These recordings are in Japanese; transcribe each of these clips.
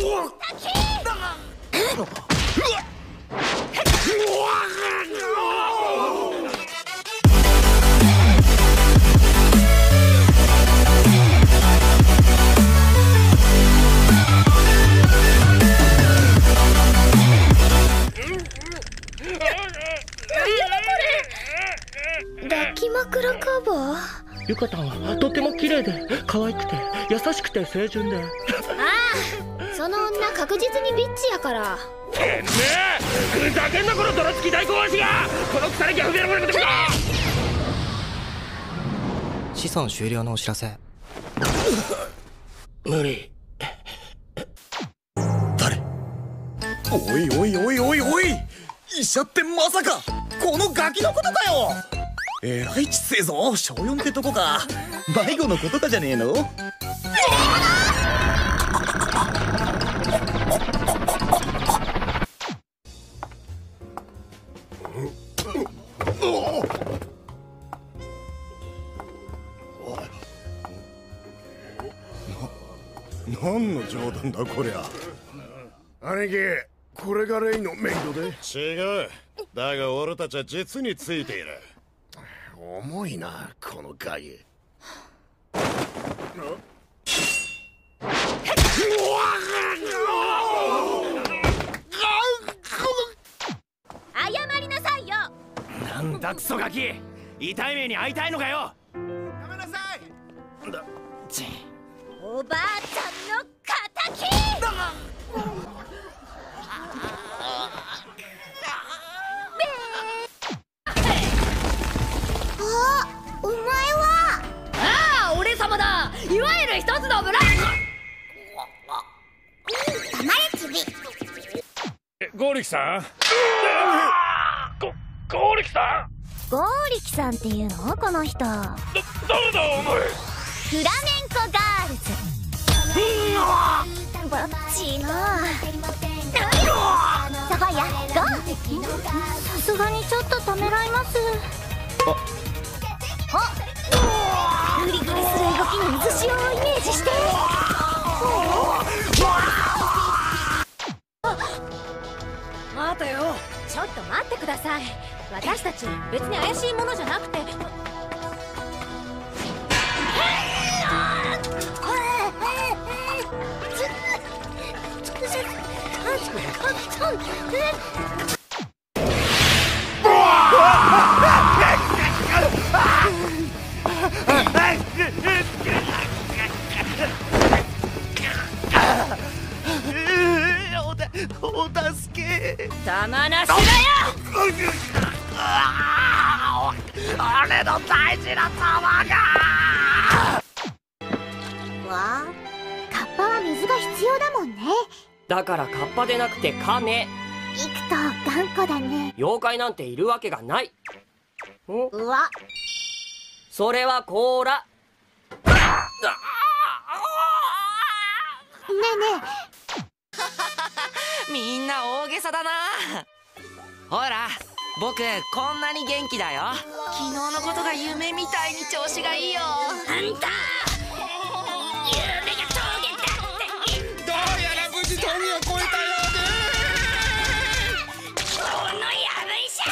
抱き枕カバー。 ゆかたんはとても綺麗で可愛くて優しくて清純で。 ああ、その女確実にビッチやから。 てめえ、ふざけんなこの泥付き大根足が！この腐れ木は不明なものかとか！ 子孫終了のお知らせ。 無理。 誰？おいおいおいおいおい！医者ってまさかこのガキのことかよ！えらいちっせえぞ、小4ってとこか。迷子のことかじゃねえの？何の冗談だこりゃ。 兄貴、これがレイのメイドで？ 違う。だが俺たちは実についている。 重いな、このガキ。 謝りなさいよ。 なんだクソガキ、痛い目に遭いたいのかよ。 やめなさい。 おばあちゃんの敵。お前は。 ああ、俺様だ。いわゆる一つのブラッ黙れチビ。 ゴーリキさん。ゴーリキさん。 ゴーリキさんっていうの？この人。 誰だお前。 フラメンコガールズ。バッチーな。サファイア、ゴー。さすがにちょっとためらいます。グリグリする動きの水潮をイメージして。 待てよ。ちょっと待ってください。私たち別に怪しいものじゃなくて。 お助け。 玉なしだよ。 俺の大事な玉が。 わあ、カッパは水が必要だもんね。 だからカッパでなくてカメ。 イクと頑固だね。 妖怪なんているわけがない。 うわ、 それは甲羅。 ねえねみんな大げさだな。ほら、僕こんなに元気だよ。昨日のことが夢みたいに調子がいいよ。 あんた夢が峠だって。 どうやら無事峠を越えたようで。 このやぶ医者。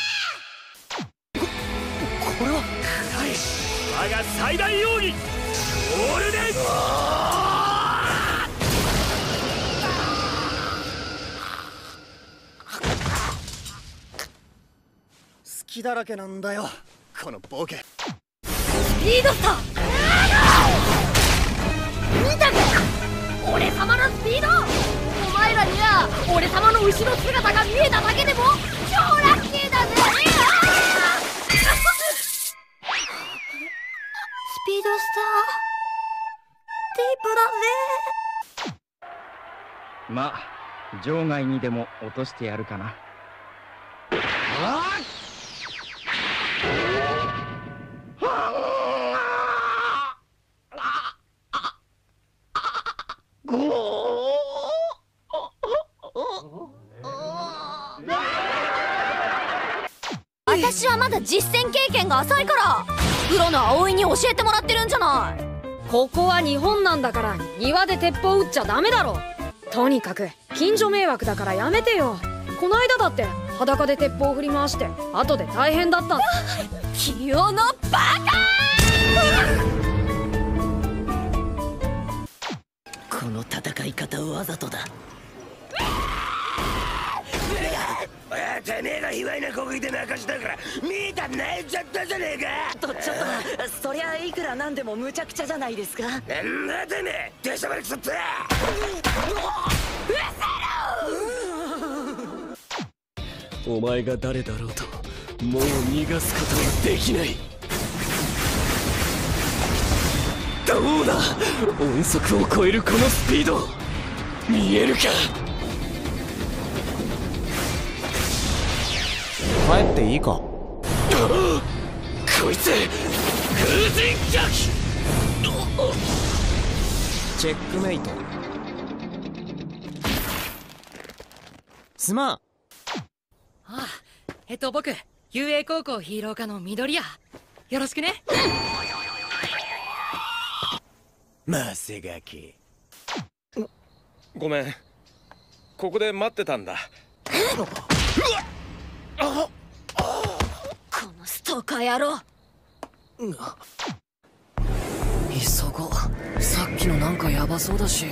これは我が最大容疑オールデン。 隙だらけなんだよこのボケ。 スピードスター。見たか、俺様のスピード。お前らには俺様の後ろ姿が見えただけでも超ラッキーだぜ。 スピードスターディープだぜ。 まあ場外にでも落としてやるかな。 私はまだ実践経験が浅いからプロの葵に教えてもらってるんじゃない。ここは日本なんだから庭で鉄砲撃っちゃダメだろ。 とにかく近所迷惑だからやめてよ。この間だって裸で鉄砲振り回して後で大変だった。 清野バカこの戦い方わざとだ。 てめえが卑猥な国技で泣かしたから見た泣いちゃったじゃねえか。 ちょっとそりゃいくらなんでも無茶苦茶じゃないですか。 なんだてめえ出しゃばりくそってお前が誰だろうともう逃がすことはできない。どうだ、音速を超えるこのスピード見えるか。 帰っていいか。 こいつ風神逆。 チェックメイト。すまん。 ああ、僕雄英高校ヒーロー科の緑谷、よろしくね。 マセガキ。 ごめん、ここで待ってたんだ。 このストーカー野郎。 急ごう、さっきのなんかヤバそうだし。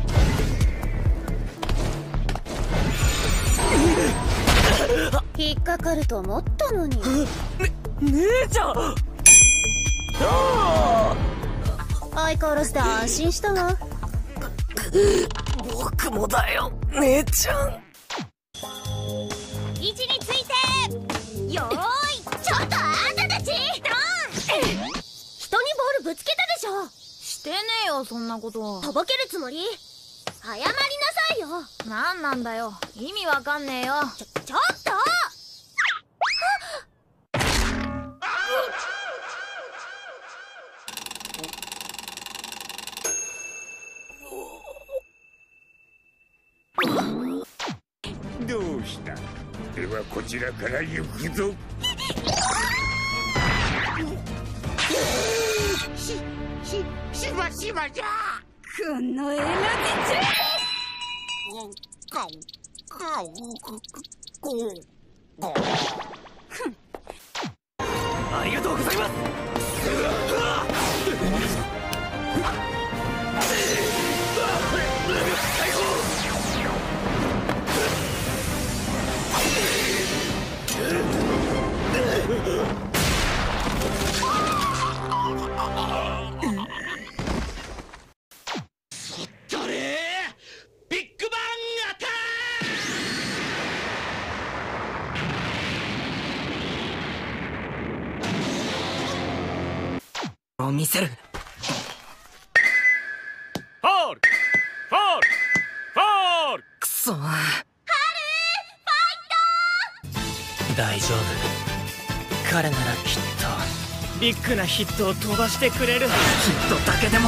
引っかかると思ったのに。 姉ちゃん。 相変わらずで安心したわ。 僕もだよ、姉ちゃん。 位置についてよーい。ちょっとあんたたち人にボールぶつけたでしょ。 してねえよそんなこと。 とぼけるつもり？謝りなさいよ。 なんなんだよ、意味わかんねえよ。 ちょっとどうした？ではこちらから行くぞ。しばしばじゃ。 このエナジありがとうございます。 それビッグバンアタを見せる。 ファールファールファール。 くそ。 ハルファイト。 大丈夫、彼ならきっとビッグなヒットを飛ばしてくれる。ヒットだけでも。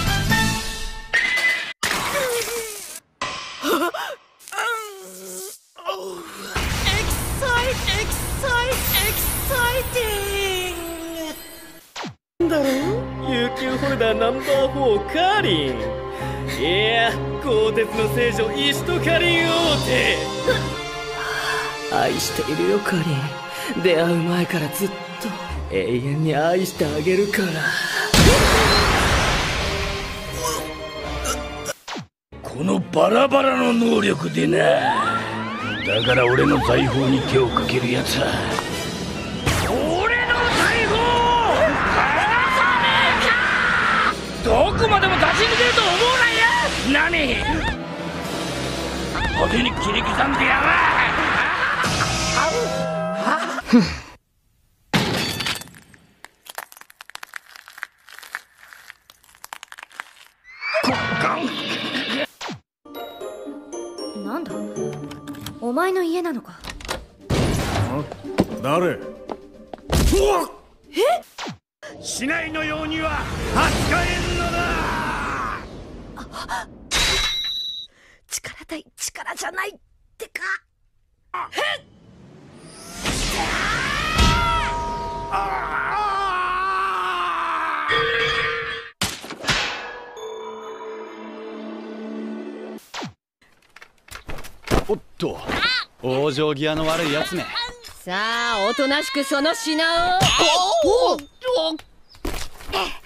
有給ホルダーナンバー4カーリン。いや、鋼鉄の聖女石とカリン王手。愛しているよカリン。出会う前からずっと永遠に愛してあげるから。 このバラバラの能力でな。だから俺の財宝に手をかけるやつは俺の財宝どこまでも出し抜けると思うなや。何派手に切り刻んでやがなんだ、お前の家なのか。 誰？ しないのようには扱えんのだ。 力対力じゃないってか。 おっと、往生際の悪いやつめ。 さあおとなしくその品を。 おお